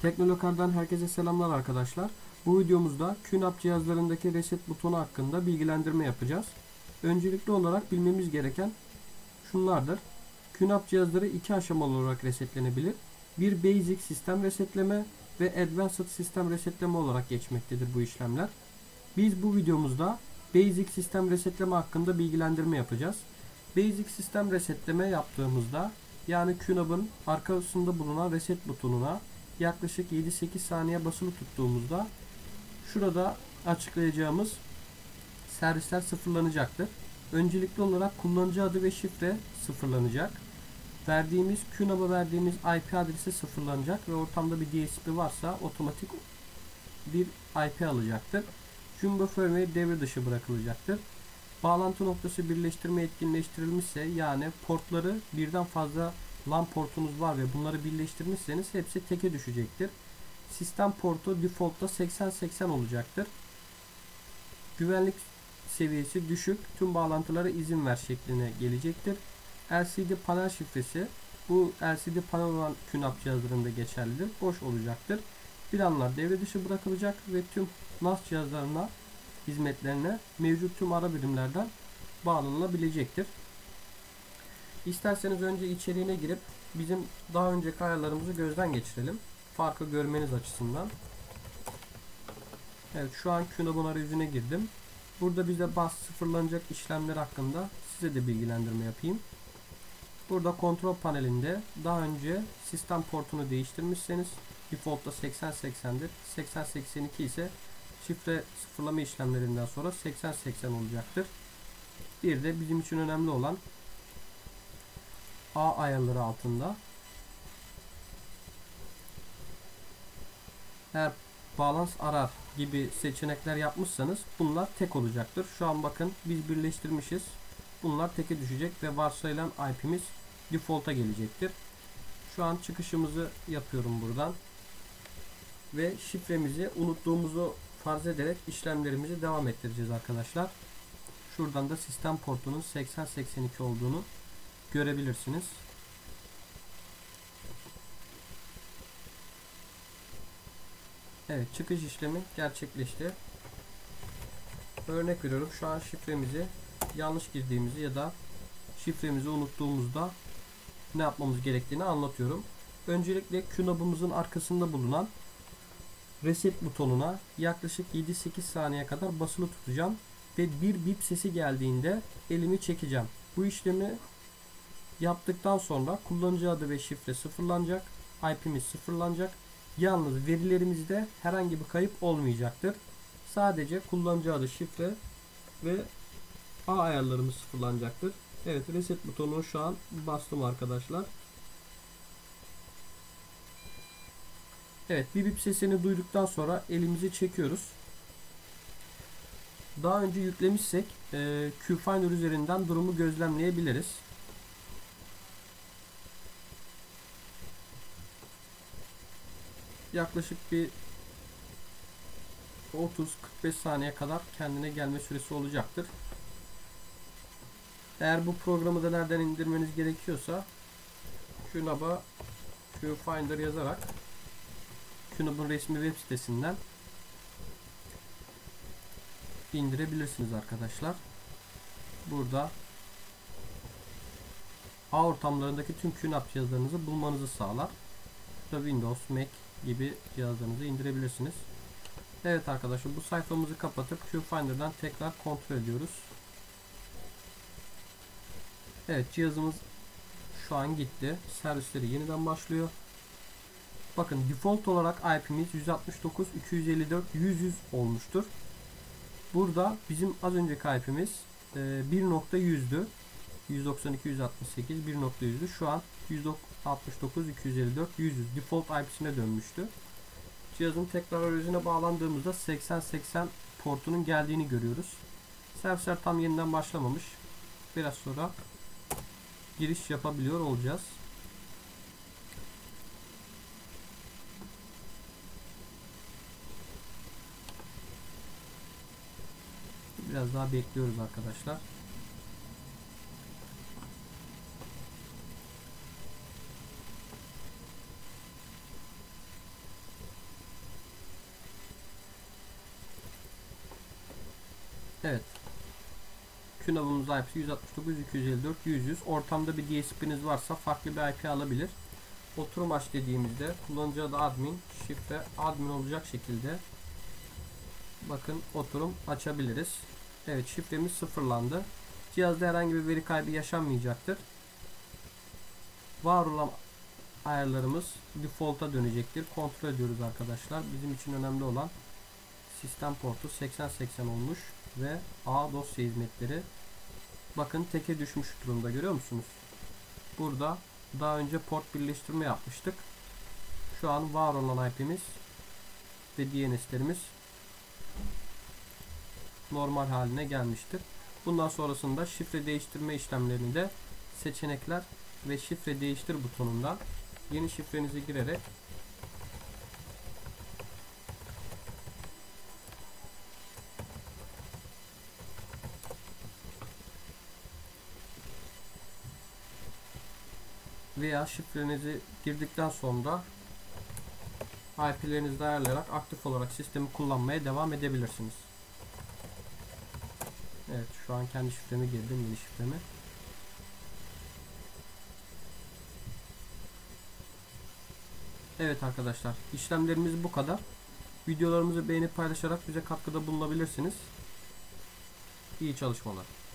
Teknolokar'dan herkese selamlar arkadaşlar. Bu videomuzda QNAP cihazlarındaki reset butonu hakkında bilgilendirme yapacağız. Öncelikli olarak bilmemiz gereken şunlardır. QNAP cihazları iki aşamalı olarak resetlenebilir. Bir Basic sistem resetleme ve Advanced sistem resetleme olarak geçmektedir bu işlemler. Biz bu videomuzda Basic sistem resetleme hakkında bilgilendirme yapacağız. Basic sistem resetleme yaptığımızda yani QNAP'ın arkasında bulunan reset butonuna yaklaşık 7-8 saniye basılı tuttuğumuzda şurada açıklayacağımız servisler sıfırlanacaktır. Öncelikli olarak kullanıcı adı ve şifre sıfırlanacak. QNAP'a verdiğimiz IP adresi sıfırlanacak ve ortamda bir DSP varsa otomatik bir IP alacaktır. Jumbo firmware devre dışı bırakılacaktır. Bağlantı noktası birleştirme etkinleştirilmişse yani portları birden fazla LAN portunuz var ve bunları birleştirmişseniz hepsi teke düşecektir. Sistem portu default'ta 80-80 olacaktır. Güvenlik seviyesi düşük, tüm bağlantılara izin ver şekline gelecektir. LCD panel şifresi bu LCD panel olan QNAP cihazlarında geçerlidir. Boş olacaktır. Planlar devre dışı bırakılacak ve tüm NAS cihazlarına hizmetlerine mevcut tüm ara birimlerden bağlanılabilecektir. İsterseniz önce içeriğine girip bizim daha önceki ayarlarımızı gözden geçirelim. Farkı görmeniz açısından. Evet, şu an QNAP'ın arayüzüne girdim. Burada bize sıfırlanacak işlemler hakkında size de bilgilendirme yapayım. Burada kontrol panelinde daha önce sistem portunu değiştirmişseniz default'ta 80-80'dir. 80-82 ise şifre sıfırlama işlemlerinden sonra 80-80 olacaktır. Bir de bizim için önemli olan A ayarları altında eğer balans arar gibi seçenekler yapmışsanız bunlar tek olacaktır. Şu an bakın biz birleştirmişiz. Bunlar teke düşecek ve varsayılan IP'miz default'a gelecektir. Şu an çıkışımızı yapıyorum buradan. Ve şifremizi unuttuğumuzu farz ederek işlemlerimizi devam ettireceğiz arkadaşlar. Şuradan da sistem portunun 80-82 olduğunu görebilirsiniz. Evet, çıkış işlemi gerçekleşti. Örnek veriyorum, şu an şifremizi yanlış girdiğimizi ya da şifremizi unuttuğumuzda ne yapmamız gerektiğini anlatıyorum. Öncelikle QNAP'ımızın arkasında bulunan reset butonuna yaklaşık 7-8 saniye kadar basılı tutacağım ve bir bip sesi geldiğinde elimi çekeceğim. Bu işlemi yaptıktan sonra kullanıcı adı ve şifre sıfırlanacak, IP'miz sıfırlanacak. Yalnız verilerimizde herhangi bir kayıp olmayacaktır. Sadece kullanıcı adı, şifre ve A ayarlarımız sıfırlanacaktır. Evet, reset butonunu şu an bastım arkadaşlar. Evet, bir bip sesini duyduktan sonra elimizi çekiyoruz. Daha önce yüklemişsek QFinder üzerinden durumu gözlemleyebiliriz. Yaklaşık bir 30-45 saniye kadar kendine gelme süresi olacaktır. Eğer bu programı da nereden indirmeniz gerekiyorsa QNAP'a QFinder yazarak QNAP'ın resmi web sitesinden indirebilirsiniz arkadaşlar. Burada A ortamlarındaki tüm QNAP cihazlarınızı bulmanızı sağlar. Burada Windows, Mac gibi cihazlarınızı indirebilirsiniz. Evet arkadaşlar, bu sayfamızı kapatıp QFinder'dan tekrar kontrol ediyoruz. Evet, cihazımız şu an gitti. Servisleri yeniden başlıyor. Bakın default olarak IP'miz 169.254.100 olmuştur. Burada bizim az önceki IP'miz 1.100'dü. 192.168 1.100'dü. Şu an 169.254.100 default IP'sine dönmüştü. Cihazın tekrar arayüzüne bağlandığımızda 80-80 portunun geldiğini görüyoruz. Servisler tam yeniden başlamamış. Biraz sonra giriş yapabiliyor olacağız. Biraz daha bekliyoruz arkadaşlar. Evet. QNAP'ımızın IP'si 169.254.100. Ortamda bir DSP'niz varsa farklı bir IP alabilir. Oturum aç dediğimizde kullanıcı adı admin, şifre admin olacak şekilde bakın oturum açabiliriz. Evet, şifremiz sıfırlandı. Cihazda herhangi bir veri kaybı yaşanmayacaktır. Var olan ayarlarımız default'a dönecektir. Kontrol ediyoruz arkadaşlar. Bizim için önemli olan sistem portu 8080 olmuş ve A dosya hizmetleri. Bakın teke düşmüş durumda, görüyor musunuz? Burada daha önce port birleştirme yapmıştık. Şu an var olan IP'miz ve DNS'lerimiz normal haline gelmiştir. Bundan sonrasında şifre değiştirme işlemlerini de seçenekler ve şifre değiştir butonundan yeni şifrenizi girerek veya şifrenizi girdikten sonra IP'lerinizi ayarlayarak aktif olarak sistemi kullanmaya devam edebilirsiniz. Evet, şu an kendi şifremi girdim, yeni şifremi. Evet arkadaşlar, işlemlerimiz bu kadar. Videolarımızı beğenip paylaşarak bize katkıda bulunabilirsiniz. İyi çalışmalar.